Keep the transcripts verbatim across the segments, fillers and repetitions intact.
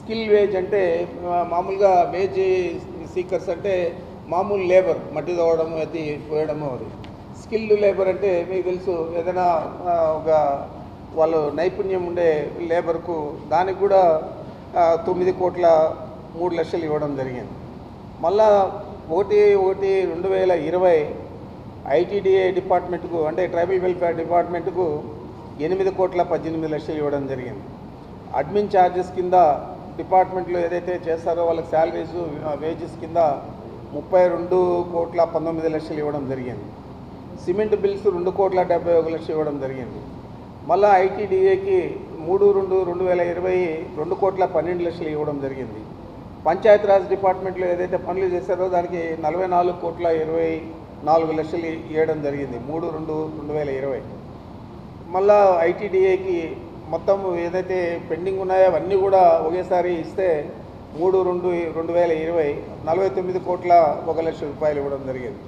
Skill veg అంటే మామూలుగా veg seekers అంటే మామూలు లేబర్ మట్టి తోవడము అది పోయడము అది. స్కిల్డ్ లేబర్ అంటే మీకు తెలుసు ఏదైనా ఒక వాళ్ళు నైపుణ్యం ఉండే లేబర్కు దానికి కూడా తొమ్మిది కోట్ల మూడు లక్షలు ఇవ్వడం జరిగింది. మళ్ళా ఒకటి ఒకటి రెండు వేల ఇరవై ఐటీడీఏ డిపార్ట్మెంట్కు అంటే ట్రైబల్ వెల్ఫేర్ డిపార్ట్మెంట్కు ఎనిమిది కోట్ల పద్దెనిమిది లక్షలు ఇవ్వడం జరిగింది. అడ్మిన్ ఛార్జెస్ కింద డిపార్ట్మెంట్లో ఏదైతే చేస్తారో వాళ్ళకి శాలరీస్ వేజెస్ కింద ముప్పై రెండు కోట్ల పంతొమ్మిది లక్షలు ఇవ్వడం జరిగింది. సిమెంట్ బిల్స్ రెండు కోట్ల డెబ్బై ఒక లక్షలు ఇవ్వడం జరిగింది. మళ్ళీ ఐటీడీఏకి మూడు రెండు రెండు వేల ఇరవై రెండు కోట్ల పన్నెండు లక్షలు ఇవ్వడం జరిగింది. పంచాయతీరాజ్ డిపార్ట్మెంట్లో ఏదైతే పనులు చేశారో దానికి నలభై నాలుగు కోట్ల ఇరవై నాలుగు లక్షలు ఇవ్వడం జరిగింది మూడు రెండు రెండు వేల ఇరవై. మళ్ళా ఐటీడీఏకి మొత్తం ఏదైతే పెండింగ్ ఉన్నాయో అవన్నీ కూడా ఒకేసారి ఇస్తే మూడు రెండు రెండు వేల ఇరవై నలభై తొమ్మిది కోట్ల ఒక లక్ష రూపాయలు ఇవ్వడం జరిగింది.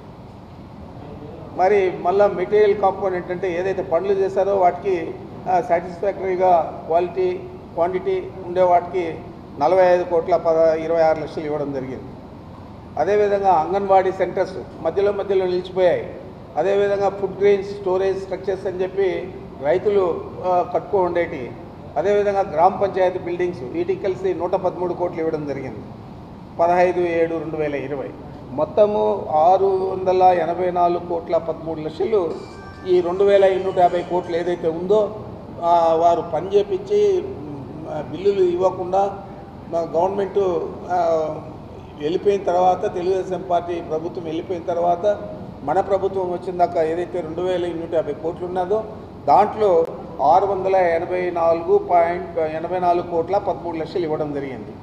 మరి మళ్ళీ మెటీరియల్ కాంపోనెంట్ అంటే ఏదైతే పనులు చేశారో వాటికి సాటిస్ఫాక్టరీగా క్వాలిటీ క్వాంటిటీ ఉండే వాటికి నలభై ఐదు కోట్ల పద ఇరవై ఆరు లక్షలు ఇవ్వడం జరిగింది. అదేవిధంగా అంగన్వాడీ సెంటర్స్ మధ్యలో మధ్యలో నిలిచిపోయాయి. అదేవిధంగా ఫుడ్ గ్రెయిన్స్ స్టోరేజ్ స్ట్రక్చర్స్ అని చెప్పి రైతులు కట్టుకో ఉండేటి. అదేవిధంగా గ్రామ పంచాయతీ బిల్డింగ్స్ వీటికి కలిసి నూట పదమూడు కోట్లు ఇవ్వడం జరిగింది పదహైదు ఏడు రెండు వేల ఇరవై. మొత్తము ఆరు వందల ఎనభై నాలుగు కోట్ల పదమూడు లక్షలు ఈ రెండు వేల ఎన్నూట యాభై కోట్లు ఏదైతే ఉందో వారు పని చేపించి బిల్లులు ఇవ్వకుండా గవర్నమెంటు వెళ్ళిపోయిన తర్వాత తెలుగుదేశం పార్టీ ప్రభుత్వం వెళ్ళిపోయిన తర్వాత మన ప్రభుత్వం వచ్చిందాక ఏదైతే రెండు వేల ఎన్నూట యాభై కోట్లు ఉన్నదో దాంట్లో ఆరు వందల ఎనభై నాలుగు పాయింట్ ఎనభై నాలుగు కోట్ల పదమూడు లక్షలు ఇవ్వడం జరిగింది.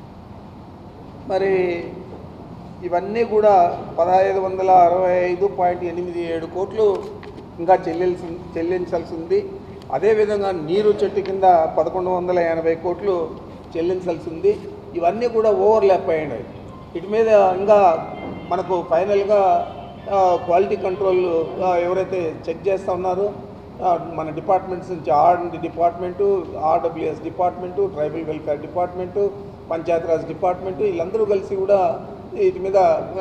మరి ఇవన్నీ కూడా పదహైదు వందల అరవై ఐదు పాయింట్ ఎనిమిది ఏడు కోట్లు ఇంకా చెల్లించి చెల్లించాల్సి ఉంది. అదేవిధంగా నీరు చెట్టు కింద పదకొండు వందల ఎనభై కోట్లు చెల్లించాల్సి ఉంది. ఇవన్నీ కూడా ఓవర్లాప్ అయ్యాయి. వీటి మీద ఇంకా మనకు ఫైనల్గా క్వాలిటీ కంట్రోల్ ఎవరైతే చెక్ చేస్తూ ఉన్నారో మన డిపార్ట్మెంట్స్ నుంచి R and department, RWS department, tribal welfare department, Panchayati Raj department వీళ్ళందరూ కలిసి కూడా వీటి మీద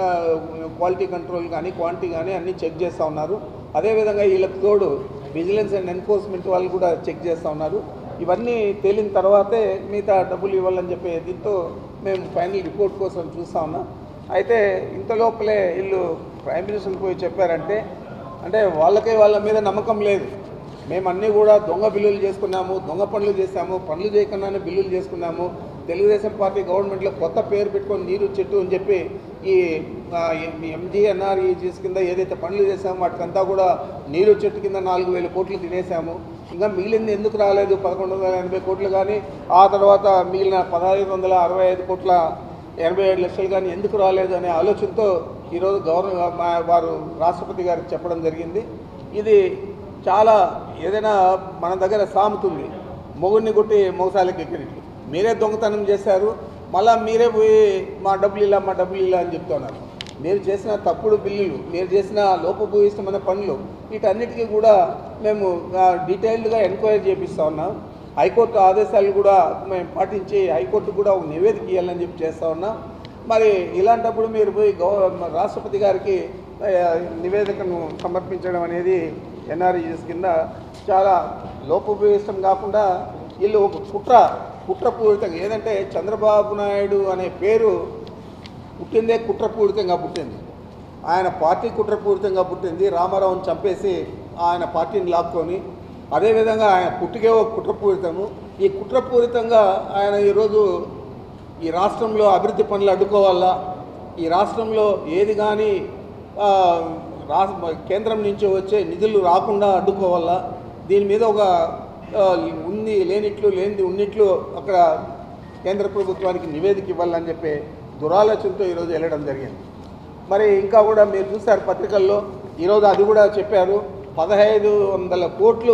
క్వాలిటీ కంట్రోల్ కానీ క్వాంటిటీ కానీ అన్నీ చెక్ చేస్తూ ఉన్నారు. అదేవిధంగా వీళ్ళకి తోడు విజిలెన్స్ అండ్ ఎన్ఫోర్స్మెంట్ వాళ్ళు కూడా చెక్ చేస్తూ ఉన్నారు. ఇవన్నీ తేలిన తర్వాతే మిగతా డబ్బులు ఇవ్వాలని చెప్పే దీంతో మేము ఫైనల్ రిపోర్ట్ కోసం చూస్తూ ఉన్నాం. అయితే ఇంత లోపలే వీళ్ళు ప్రైమ్ మినిస్టర్కి పోయి చెప్పారంటే అంటే వాళ్ళకే వాళ్ళ మీద నమ్మకం లేదు. మేము అన్నీ కూడా దొంగ బిల్లులు చేసుకున్నాము, దొంగ పనులు చేసాము, పనులు చేయకుండానే బిల్లులు చేసుకున్నాము, తెలుగుదేశం పార్టీ గవర్నమెంట్లో కొత్త పేరు పెట్టుకొని నీరు చెట్టు అని చెప్పి ఈ ఎంజీఎన్ఆర్ఈజీఎస్ కింద ఏదైతే పనులు చేసామో వాటికంతా కూడా నీరు చెట్టు కింద నాలుగు వేల కోట్లు తినేసాము. ఇంకా మిగిలింది ఎందుకు రాలేదు పదకొండు వందల ఎనభై కోట్లు కానీ ఆ తర్వాత మిగిలిన పదహైదు వందల అరవై ఐదు కోట్ల ఎనభై ఏడు లక్షలు కానీ ఎందుకు రాలేదు అనే ఆలోచనతో ఈరోజు గవర్నర్ వారు రాష్ట్రపతి గారికి చెప్పడం జరిగింది. ఇది చాలా ఏదైనా మన దగ్గర సాముతుంది, మొగుడిని కొట్టి మొగసాలకి ఎక్కినట్టు మీరే దొంగతనం చేశారు, మళ్ళీ మీరే పోయి మా డబ్బులు ఇలా మా డబ్బులు ఇలా అని చెప్తున్నారు. మీరు చేసిన తప్పుడు బిల్లులు, మీరు చేసిన లోపభూయిష్టమైన పనులు వీటన్నిటికీ కూడా మేము డీటెయిల్డ్గా ఎంక్వైరీ చేపిస్తూ ఉన్నాం. హైకోర్టు ఆదేశాలు కూడా మేము పాటించి హైకోర్టు కూడా ఒక నివేదిక ఇవ్వాలని చెప్పి చేస్తూ ఉన్నాం. మరి ఇలాంటప్పుడు మీరు పోయి గవ రాష్ట్రపతి గారికి నివేదికను సమర్పించడం అనేది ఎన్ఆర్ఈఎస్ కింద చాలా లోపభూయిష్టం కాకుండా వీళ్ళు ఒక కుట్ర కుట్రపూరితంగా ఏదంటే చంద్రబాబు నాయుడు అనే పేరు పుట్టిందే కుట్రపూరితంగా పుట్టింది. ఆయన పార్టీ కుట్రపూరితంగా పుట్టింది. రామారావుని చంపేసి ఆయన పార్టీని లాక్కొని అదేవిధంగా ఆయన పుట్టుకే ఒక కుట్రపూరితము. ఈ కుట్రపూరితంగా ఆయన ఈరోజు ఈ రాష్ట్రంలో అభివృద్ధి పనులు అడ్డుకోవాలా, ఈ రాష్ట్రంలో ఏది కానీ రాష్ట్ర కేంద్రం నుంచి వచ్చే నిధులు రాకుండా అడ్డుకోవాలా, దీని మీద ఒక ఉంది లేనిట్లు లేనిది ఉన్నట్లు అక్కడ కేంద్ర ప్రభుత్వానికి నివేదిక ఇవ్వాలని చెప్పి దురాలోచనతో ఈరోజు వెళ్ళడం జరిగింది. మరి ఇంకా కూడా మీరు చూశారు పత్రికల్లో ఈరోజు అది కూడా చెప్పారు, పదహైదు వందల కోట్లు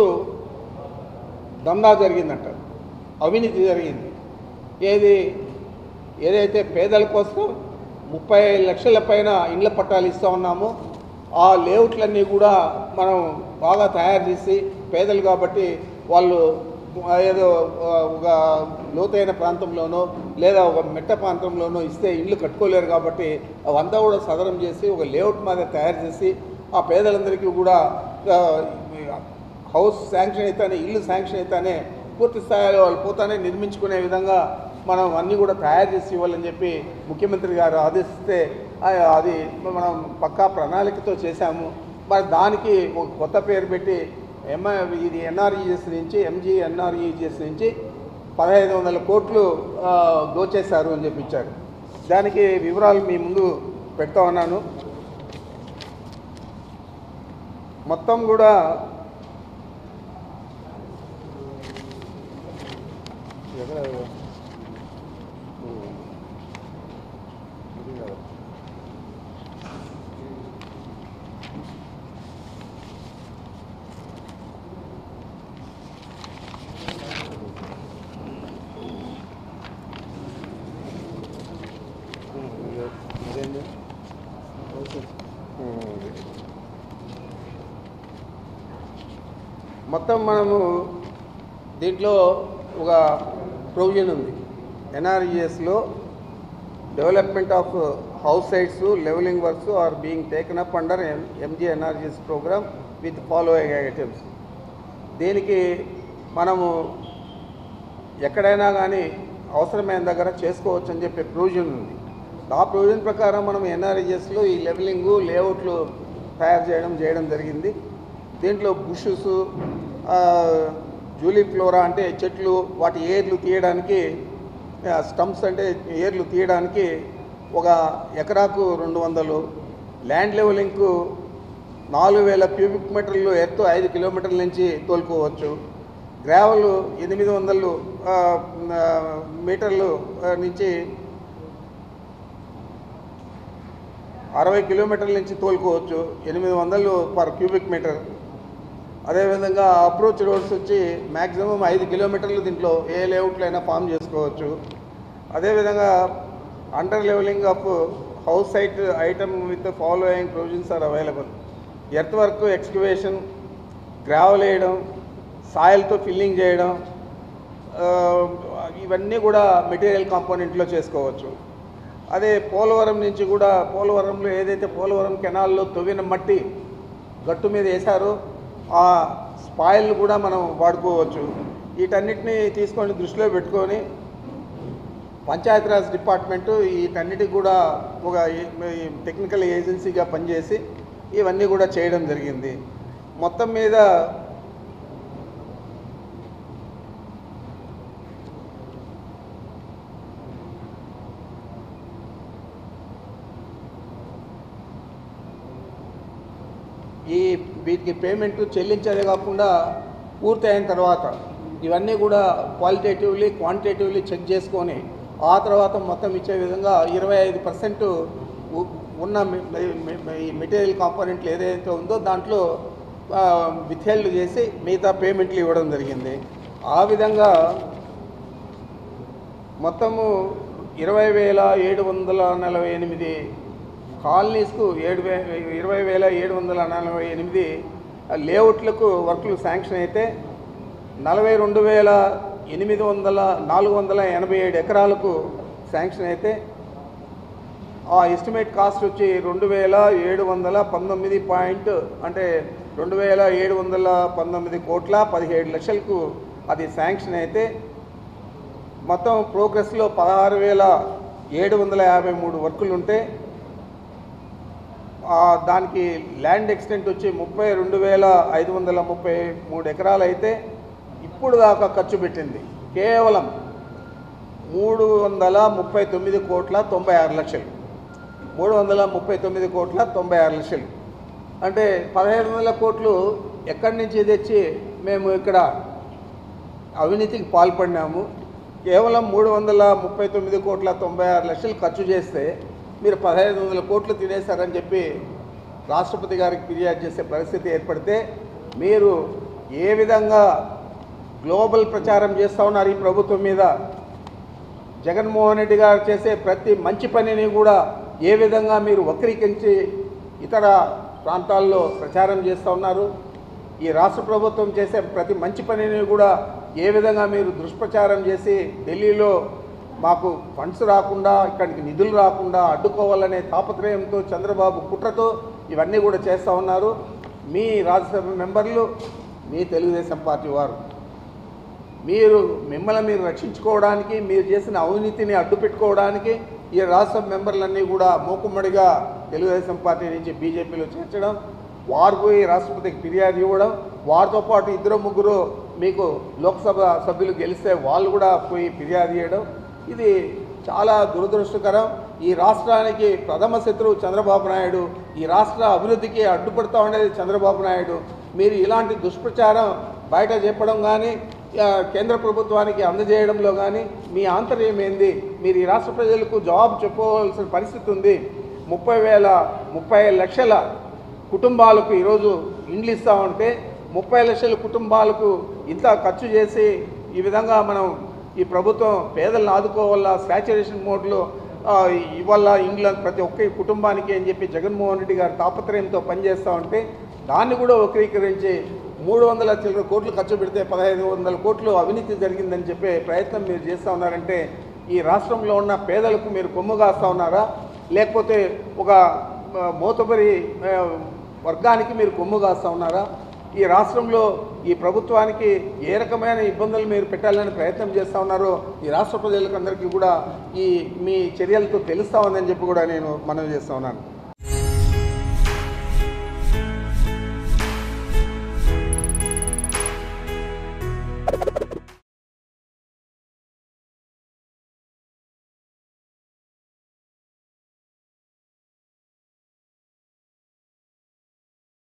దందా జరిగిందంట, అవినీతి జరిగింది. ఏది ఏదైతే పేదల కోసం ముప్పై లక్షల పైన ఇండ్ల పట్టాలు ఇస్తూ ఉన్నామో ఆ లేఅవుట్లన్నీ కూడా మనం బాగా తయారు చేసి పేదలు కాబట్టి వాళ్ళు ఏదో ఒక లోతైన ప్రాంతంలోనో లేదా ఒక మెట్ట ప్రాంతంలోనో ఇస్తే ఇల్లు కట్టుకోలేరు కాబట్టి అవంతా కూడా సదరం చేసి ఒక లేఅవుట్ మీద తయారు చేసి ఆ పేదలందరికీ కూడా హౌస్ శాంక్షన్ అయితేనే ఇల్లు శాంక్షన్ అయితేనే పూర్తి స్థాయిలో వాళ్ళు పోతానే నిర్మించుకునే విధంగా మనం అన్నీ కూడా తయారు చేసి ఇవ్వాలని చెప్పి ముఖ్యమంత్రి గారు ఆదేశిస్తే అది మనం పక్కా ప్రణాళికతో చేశాము. మరి దానికి ఒక కొత్త పేరు పెట్టి ఎంఐ ఇది ఎన్ఆర్ఈజిఎస్ నుంచి ఎంజీ ఎన్ఆర్ఈజిఎస్ నుంచి పదహైదు వందల కోట్లు దోచేశారు అని చెప్పించారు. దానికి వివరాలు మీ ముందు పెడతా ఉన్నాను. మొత్తం కూడా మొత్తం మనము దీంట్లో ఒక ప్రొవిజన్ ఉంది. ఎన్ఆర్ఈఎస్లో development of house sites levelling works are being taken up under MG NREGS programme with following items. దీనికి మనము ఎక్కడైనా కానీ అవసరమైన దగ్గర చేసుకోవచ్చు అని చెప్పే ప్రొవిజన్ ఉంది. ఆ ప్రొవిజన్ ప్రకారం మనం ఎన్ఆర్ఈఎస్లో ఈ లెవెలింగు లేఅవుట్లు తయారు చేయడం చేయడం జరిగింది. దీంట్లో బుషెస్, జూలీ ఫ్లోరా అంటే చెట్లు, వాటి ఏర్లు తీయడానికి, స్టంప్స్ అంటే ఏర్లు తీయడానికి ఒక ఎకరాకు రెండు వందలు, ల్యాండ్ లెవెలింగ్కు నాలుగు వేల క్యూబిక్ మీటర్లు ఎత్తు ఐదు కిలోమీటర్ల నుంచి తోలుకోవచ్చు. గ్రావెల్ ఎనిమిది వందలు మీటర్లు నుంచి అరవై కిలోమీటర్ల నుంచి తోలుకోవచ్చు, ఎనిమిది వందలు పర్ క్యూబిక్ మీటర్. అదేవిధంగా అప్రోచ్ రోడ్స్ వచ్చి మ్యాక్సిమం ఐదు కిలోమీటర్లు దీంట్లో ఏ లేఅవుట్లో అయినా ఫామ్ చేసుకోవచ్చు. అదేవిధంగా under levelling of house site item with following provisions are available. Earth work, excavation, gravel వేయడం, సాయిల్తో ఫిల్లింగ్ చేయడం, ఇవన్నీ కూడా మెటీరియల్ కాంపోనెంట్లో చేసుకోవచ్చు. అదే పోలవరం నుంచి కూడా, పోలవరంలో ఏదైతే పోలవరం కెనాల్లో తవ్విన మట్టి గట్టు మీద వేశారో ఆ స్పాయిల్ కూడా మనం వాడుకోవచ్చు. వీటన్నిటిని తీసుకొని దృష్టిలో పెట్టుకొని పంచాయతీరాజ్ డిపార్ట్మెంటు వీటన్నిటికి కూడా ఒక టెక్నికల్ ఏజెన్సీగా పనిచేసి ఇవన్నీ కూడా చేయడం జరిగింది. మొత్తం మీద ఈ వీటికి పేమెంట్ చెల్లించేదే కాకుండా పూర్తయిన తర్వాత ఇవన్నీ కూడా క్వాలిటేటివ్లీ క్వాంటిటేటివ్లీ చెక్ చేసుకొని ఆ తర్వాత మొత్తం ఇచ్చే విధంగా ఇరవై ఐదు పర్సెంట్ ఉన్న మెటీరియల్ కాంపోనెంట్లు ఏదైతే ఉందో దాంట్లో విత్హెల్డ్ చేసి మిగతా పేమెంట్లు ఇవ్వడం జరిగింది. ఆ విధంగా మొత్తము ఇరవై వేల ఏడు వందల నలభై ఎనిమిది కాలనీస్కు ఏడు వే ఇరవై వేల ఏడు వందల నలభై ఎనిమిది లేఅవుట్లకు వర్కులు శాంక్షన్ అయితే నలభై రెండు వేల ఎనిమిది వందల నాలుగు వందల ఎనభై ఏడు ఎకరాలకు శాంక్షన్ అయితే ఆ ఎస్టిమేట్ కాస్ట్ వచ్చి రెండు వేల ఏడు వందల పంతొమ్మిది పాయింట్ అంటే రెండు వేల ఏడు వందల పంతొమ్మిది కోట్ల పదిహేడు లక్షలకు అది శాంక్షన్ అయితే మొత్తం ప్రోగ్రెస్లో పదహారు వేల ఏడు వందల యాభై మూడు వర్కులు ఉంటే దానికి ల్యాండ్ ఎక్స్టెంట్ వచ్చి ముప్పై రెండు వేల ఐదు వందల ముప్పై మూడు ఎకరాలు అయితే ఇప్పుడు దాకా ఖర్చు పెట్టింది కేవలం మూడు వందల ముప్పై తొమ్మిది కోట్ల తొంభై ఆరు లక్షలు మూడు వందల ముప్పై తొమ్మిది కోట్ల తొంభై ఆరు లక్షలు అంటే పదిహేడు వందల కోట్లు ఎక్కడి నుంచి తెచ్చి మేము ఇక్కడ అవినీతికి పాల్పడినాము. కేవలం మూడు వందల ముప్పై తొమ్మిది కోట్ల తొంభై ఆరు లక్షలు ఖర్చు చేస్తే మీరు పదహైదు వందల కోట్లు తినేశారని చెప్పి రాష్ట్రపతి గారికి ఫిర్యాదు చేసే పరిస్థితి ఏర్పడితే మీరు ఏ విధంగా గ్లోబల్ ప్రచారం చేస్తూ ఉన్నారు ఈ ప్రభుత్వం మీద, జగన్మోహన్ రెడ్డి గారు చేసే ప్రతి మంచి పనిని కూడా ఏ విధంగా మీరు వక్రీకరించి ఇతర ప్రాంతాల్లో ప్రచారం చేస్తూ ఉన్నారు. ఈ రాష్ట్ర ప్రభుత్వం చేసే ప్రతి మంచి పనిని కూడా ఏ విధంగా మీరు దుష్ప్రచారం చేసి ఢిల్లీలో మాకు ఫండ్స్ రాకుండా ఇక్కడికి నిధులు రాకుండా అడ్డుకోవాలనే తాపత్రయంతో చంద్రబాబు కుట్రతో ఇవన్నీ కూడా చేస్తూ ఉన్నారు. మీ రాజ్యసభ మెంబర్లు మీ తెలుగుదేశం పార్టీ వారు మీరు మిమ్మల్ని మీరు రక్షించుకోవడానికి మీరు చేసిన అవినీతిని అడ్డు పెట్టుకోవడానికి ఈ రాష్ట్ర మెంబర్లన్నీ కూడా మూకుమ్మడిగా తెలుగుదేశం పార్టీ నుంచి బీజేపీలో చేర్చడం, వారు పోయి రాష్ట్రపతికి ఫిర్యాదు ఇవ్వడం, వారితో పాటు ఇద్దరు ముగ్గురు మీకు లోక్సభ సభ్యులు గెలిస్తే వాళ్ళు కూడా పోయి ఫిర్యాదు చేయడం, ఇది చాలా దురదృష్టకరం. ఈ రాష్ట్రానికి ప్రథమ శత్రువు చంద్రబాబు నాయుడు, ఈ రాష్ట్ర అభివృద్ధికి అడ్డుపడుతూ ఉండేది చంద్రబాబు నాయుడు. మీరు ఇలాంటి దుష్ప్రచారం బయట చెప్పడం కానీ కేంద్ర ప్రభుత్వానికి అందజేయడంలో కానీ మీ ఆంతర్యం ఏంది? మీరు ఈ రాష్ట్ర ప్రజలకు జవాబు చెప్పుకోవాల్సిన పరిస్థితి ఉంది. ముప్పై వేల ముప్పై లక్షల కుటుంబాలకు ఈరోజు ఇండ్లు ఇస్తూ ఉంటే ముప్పై లక్షల కుటుంబాలకు ఇంత ఖర్చు చేసి ఈ విధంగా మనం ఈ ప్రభుత్వం పేదలను ఆదుకోవాలా, శాచ్యురేషన్ మోడ్లో ఇవాళ ఇండ్ల ప్రతి ఒక్క కుటుంబానికి అని చెప్పి జగన్మోహన్ రెడ్డి గారు తాపత్రయంతో పనిచేస్తూ ఉంటే దాన్ని కూడా వక్రీకరించి మూడు వందల చిల్లర కోట్లు ఖర్చు పెడితే పదహైదు వందల కోట్లు అవినీతి జరిగిందని చెప్పే ప్రయత్నం మీరు చేస్తూ ఉన్నారంటే ఈ రాష్ట్రంలో ఉన్న పేదలకు మీరు కొమ్ము కాస్తూ ఉన్నారా, లేకపోతే ఒక మోతబరి వర్గానికి మీరు కొమ్ము కాస్తూ ఉన్నారా? ఈ రాష్ట్రంలో ఈ ప్రభుత్వానికి ఏ రకమైన ఇబ్బందులు మీరు పెట్టాలని ప్రయత్నం చేస్తూ ఉన్నారో ఈ రాష్ట్ర ప్రజలకు అందరికీ కూడా ఈ మీ చర్యలతో తెలుస్తూ ఉందని చెప్పి కూడా నేను మనవి చేస్తూ ఉన్నాను.